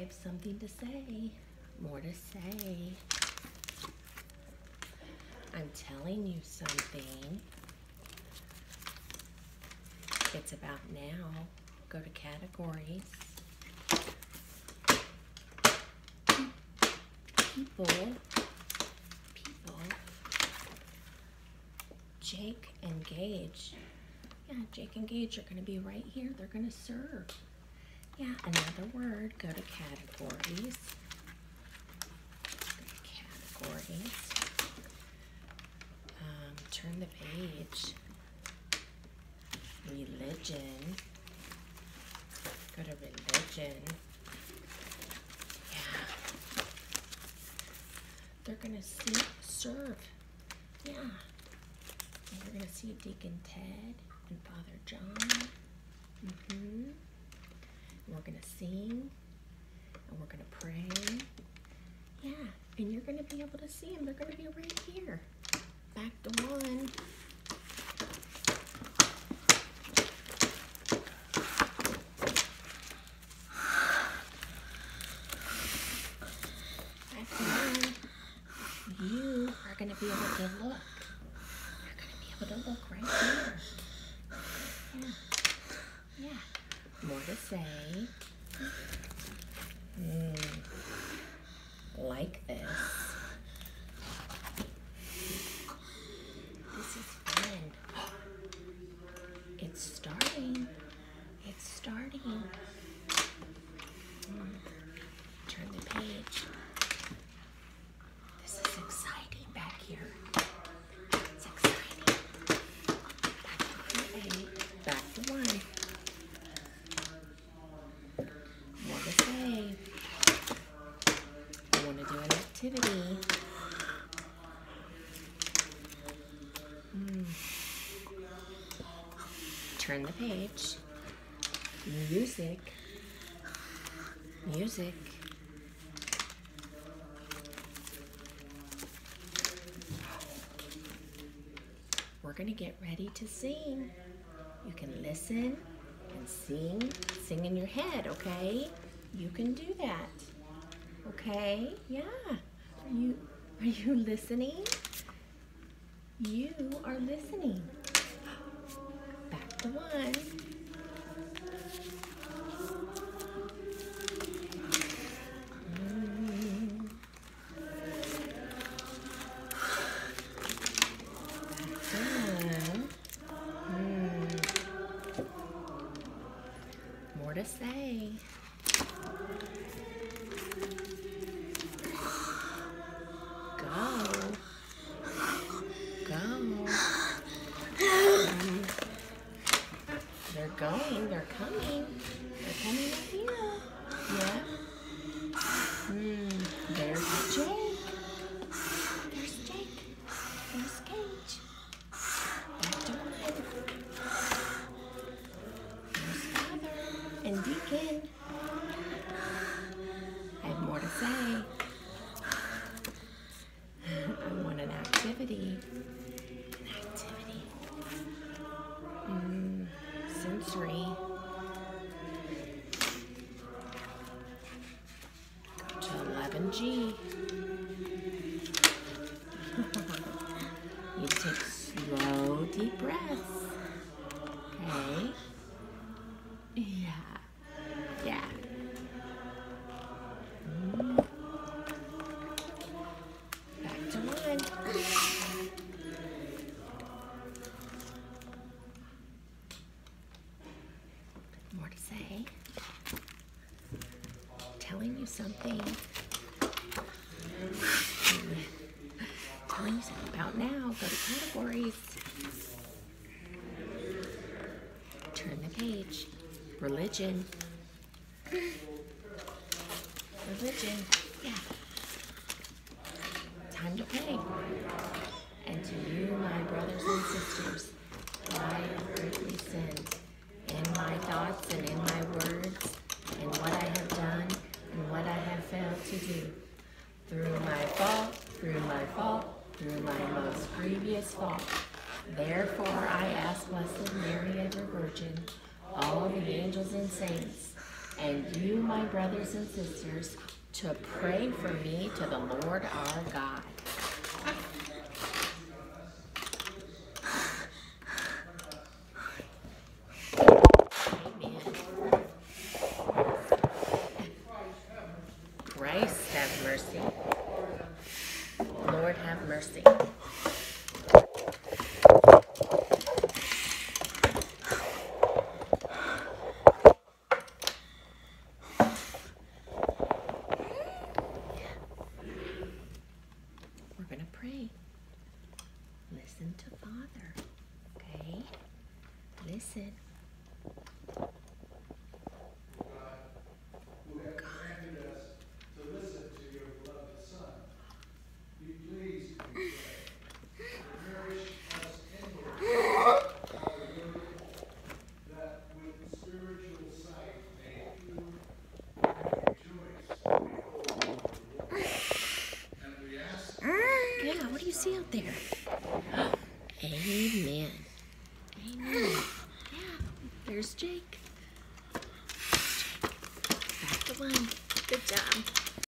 have something to say. More to say. I'm telling you something. It's about now. Go to categories. People. Jake and Gage. Yeah, Jake and Gage are going to be right here. They're going to serve. Yeah, another word. Go to categories. Turn the page. Religion. Go to religion. Yeah. They're going to serve. Yeah. And you're going to see Deacon Ted and Father John. And we're going to sing. And we're going to pray. Yeah. And you're going to be able to see them. They're going to be right here. Back to one. Back to one. You are going to be able to look. You're going to be able to look right here. Yeah. Yeah. More to say. Like this. This is fun. It's starting. It's starting. Turn the page. This is exciting back here. It's exciting. Back to one. More to say. I want to do an activity. Turn the page. Music. Music. We're going to get ready to sing. You can listen and sing. Sing in your head, okay? You can do that. Okay? Yeah. Are you listening? You are listening. Back to one. More to say. They're going, they're coming. They're coming up here. Yeah. There's Jake. There's Jake. There's Gage. Back to one. There's Father and Deacon. I have more to say. I want an activity. Sensory. Go to 11G. You take slow, deep breaths. Okay? Yeah. Yeah. Back to one. More to say. Telling you something. Telling you something about now. Go to categories. Turn the page. Religion. Religion. Yeah. Time to pray. And to you, my brothers and sisters, I have greatly sinned. In my thoughts and in my words, in what I have done and what I have failed to do. Through my fault, through my most grievous fault. Therefore I ask Blessed Mary, ever Virgin, all the angels and saints, and you, my brothers and sisters, to pray for me to the Lord our God. Amen. Christ have mercy. Lord have mercy. We're going to pray. Listen to Father. Okay? Listen. Yeah, what do you see out there? Amen. Amen. Yeah, there's Jake. Back to one. Good job.